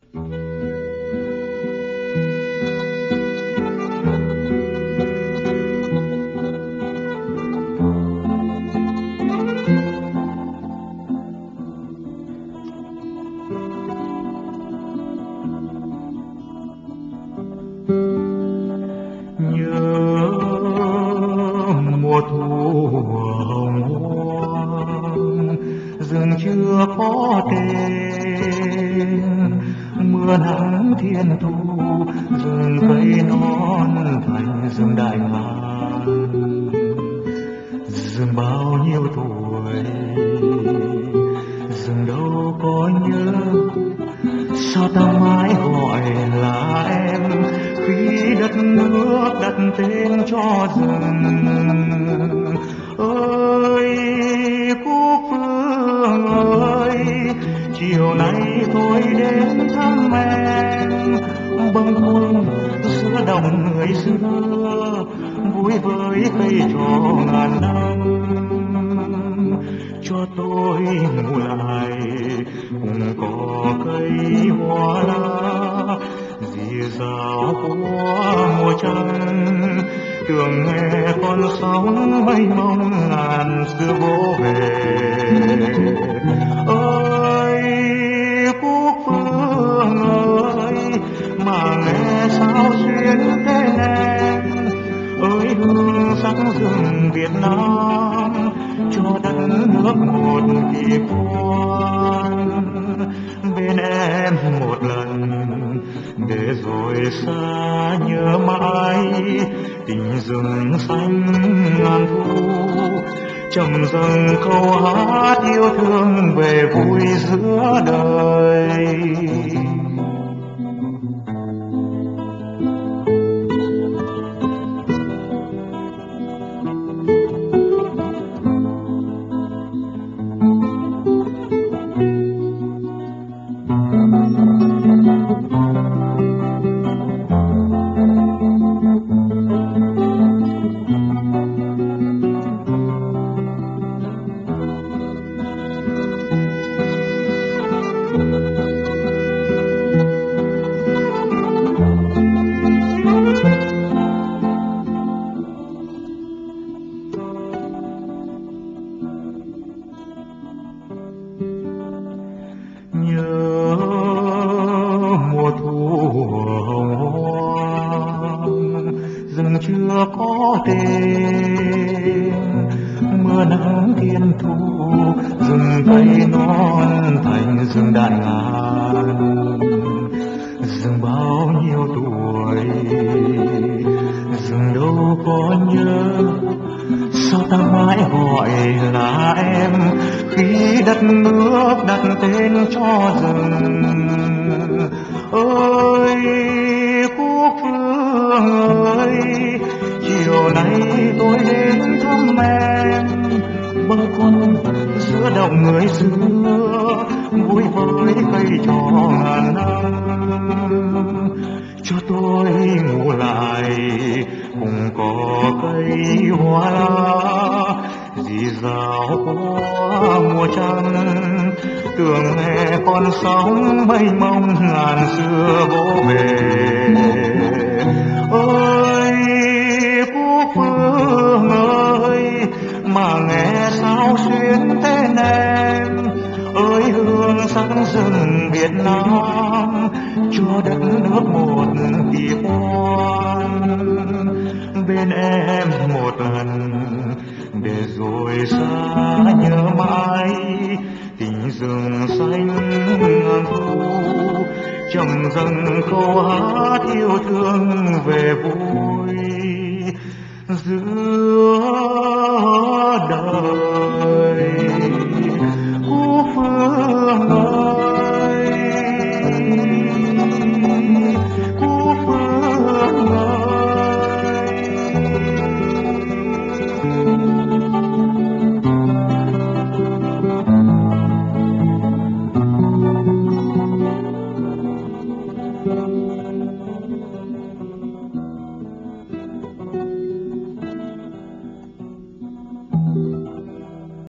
Nhớ mùa thu hồng hoang, rừng chưa có tên, mưa nắng thiên thu, rừng cây non thành rừng đại ngàn. Rừng bao nhiêu tuổi, rừng đâu có nhớ, sao ta mãi gọi là em, khi đất nước đặt tên cho rừng. Ơi Cúc Phương ơi, chiều nay tôi đến thăm em, bâng khuâng giữa đồng người xưa, vui với cây trò ngàn năm. Cho tôi ngủ lại cùng cỏ cây hoa lá, rì rào của mùa trăng, tưởng nghe con sóng mênh mông ngàn xưa vỗ về. Ơi Cúc Phương ơi, mà nghe sao xuyên tên em. Ơi hương sắc rừng Việt Nam, cho đất nước một kỳ quan. Bên em một lần để rồi xa nhớ mãi, tình rừng xanh ngàn thu, trầm dâng câu hát yêu thương về vui giữa đời. Nhớ mùa thu hồng hoang, rừng chưa có tên, mưa nắng thiên thu, rừng cây non thành rừng đại ngàn. Rừng bao nhiêu tuổi, rừng đâu có nhớ, sao ta mãi gọi là em, khi đất nước đặt tên cho rừng. Ơi Cúc Phương ơi, chiều nay tôi đến thăm em, bâng khuâng giữa đồng người xưa, vui với cây trò ngàn năm. Cho tôi ngủ lại cùng cỏ cây hoa lá, rì rào qua mùa trăng, tưởng nghe con sóng mênh mông ngàn xưa vỗ về. Ơi Cúc Phương ơi, mà nghe sao xuyên tên em. Ơi hương sắc rừng Việt Nam, cho đất nước một kỳ quan. Bên em một lần để rồi xa nhớ mãi, tình rừng xanh ngàn thu, trầm dâng câu hát yêu thương về vui giữa